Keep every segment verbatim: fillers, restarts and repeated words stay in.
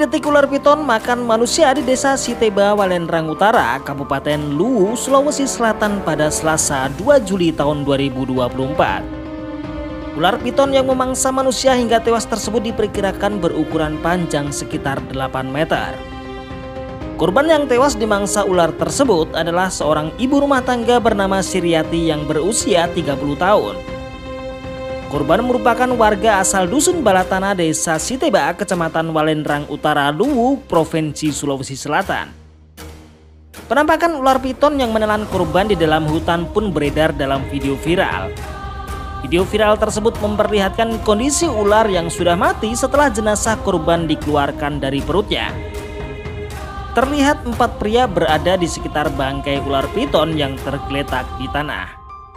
Detik-detik ular piton makan manusia di Desa Siteba, Walendrang Utara, Kabupaten Luwu, Sulawesi Selatan pada Selasa dua Juli tahun dua ribu dua puluh empat. Ular piton yang memangsa manusia hingga tewas tersebut diperkirakan berukuran panjang sekitar delapan meter. Korban yang tewas dimangsa ular tersebut adalah seorang ibu rumah tangga bernama Siriati yang berusia tiga puluh tahun. Korban merupakan warga asal Dusun Balatana, Desa Siteba, Kecamatan Walendrang Utara, Luwu, Provinsi Sulawesi Selatan. Penampakan ular piton yang menelan korban di dalam hutan pun beredar dalam video viral. Video viral tersebut memperlihatkan kondisi ular yang sudah mati setelah jenazah korban dikeluarkan dari perutnya. Terlihat empat pria berada di sekitar bangkai ular piton yang tergeletak di tanah.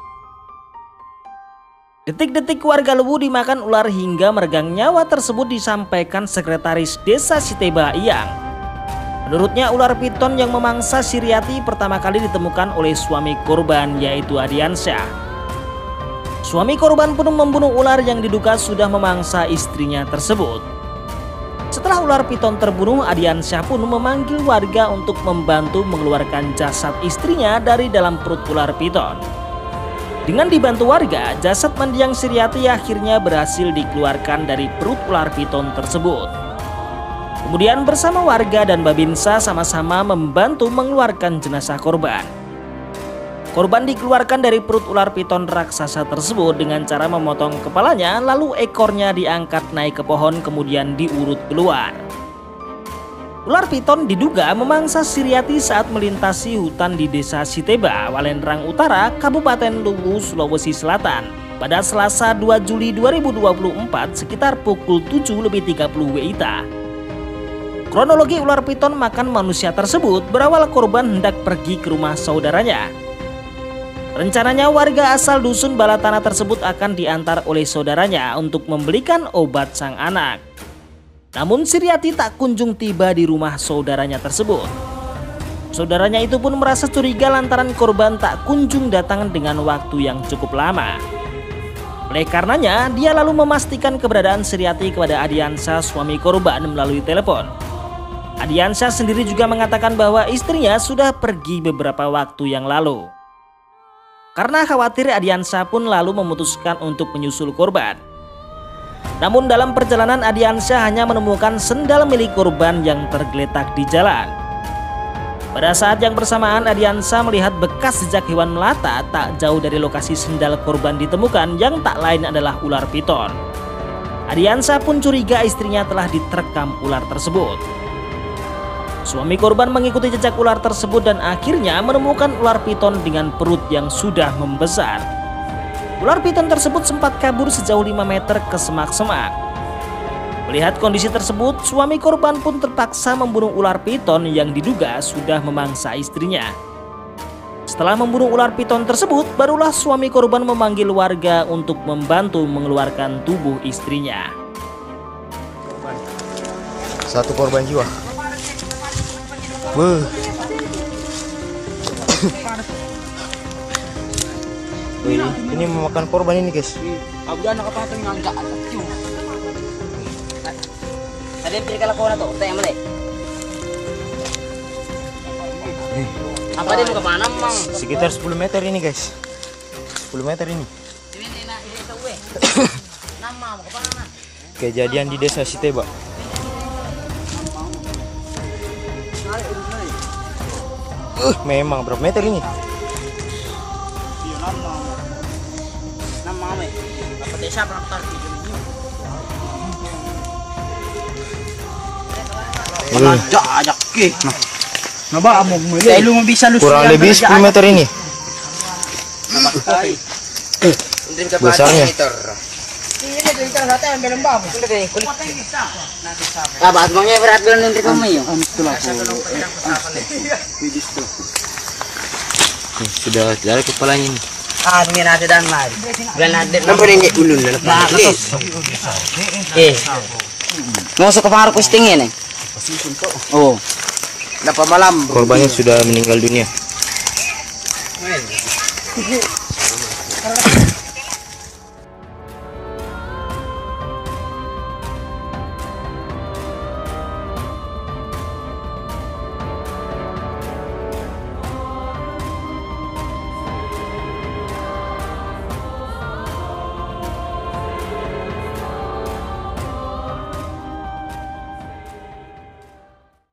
Detik-detik warga Luwu dimakan ular hingga meregang nyawa tersebut disampaikan Sekretaris Desa Siteba Iyang. Menurutnya ular piton yang memangsa Siriati pertama kali ditemukan oleh suami korban, yaitu Adiansyah. Suami korban pun membunuh ular yang diduga sudah memangsa istrinya tersebut. Setelah ular piton terbunuh, Adiansyah pun memanggil warga untuk membantu mengeluarkan jasad istrinya dari dalam perut ular piton. Dengan dibantu warga, jasad mendiang Siriati akhirnya berhasil dikeluarkan dari perut ular piton tersebut. Kemudian bersama warga dan Babinsa sama-sama membantu mengeluarkan jenazah korban. Korban dikeluarkan dari perut ular piton raksasa tersebut dengan cara memotong kepalanya, lalu ekornya diangkat naik ke pohon kemudian diurut keluar. Ular piton diduga memangsa Siriati saat melintasi hutan di Desa Siteba, Walendrang Utara, Kabupaten Luwu, Sulawesi Selatan pada Selasa dua Juli dua ribu dua puluh empat sekitar pukul tujuh lebih tiga puluh W I T A. Kronologi ular piton makan manusia tersebut berawal korban hendak pergi ke rumah saudaranya. Rencananya warga asal Dusun Balatana tersebut akan diantar oleh saudaranya untuk membelikan obat sang anak. Namun Siriati tak kunjung tiba di rumah saudaranya tersebut. Saudaranya itu pun merasa curiga lantaran korban tak kunjung datang dengan waktu yang cukup lama. Oleh karenanya, dia lalu memastikan keberadaan Siriati kepada Adiansyah, suami korban, melalui telepon. Adiansyah sendiri juga mengatakan bahwa istrinya sudah pergi beberapa waktu yang lalu. Karena khawatir, Adiansyah pun lalu memutuskan untuk menyusul korban. Namun dalam perjalanan Adiansyah hanya menemukan sendal milik korban yang tergeletak di jalan. Pada saat yang bersamaan Adiansyah melihat bekas jejak hewan melata tak jauh dari lokasi sendal korban ditemukan yang tak lain adalah ular piton. Adiansyah pun curiga istrinya telah diterkam ular tersebut. Suami korban mengikuti jejak ular tersebut dan akhirnya menemukan ular piton dengan perut yang sudah membesar. Ular piton tersebut sempat kabur sejauh lima meter ke semak-semak. Melihat kondisi tersebut, suami korban pun terpaksa membunuh ular piton yang diduga sudah memangsa istrinya. Setelah membunuh ular piton tersebut, barulah suami korban memanggil warga untuk membantu mengeluarkan tubuh istrinya. Satu korban jiwa. Wuh. Wih, ini memakan korban ini guys. Apa dia mau ke mana, Mang? Sekitar sepuluh meter ini guys. sepuluh meter ini. Kejadian di Desa Siteba. Uh, memang berapa meter ini? Kurang lebih sepuluh meter ini. Besarnya. Berat belum nanti kamu ya? Sudah dari kepalanya ini. Ah, ini ada dan lari. Bulan ada. Nampak ini ulun dan apa? Eh, masuk ke pengaruh kusting ini. Oh, Dapat malam. Korbannya sudah meninggal dunia.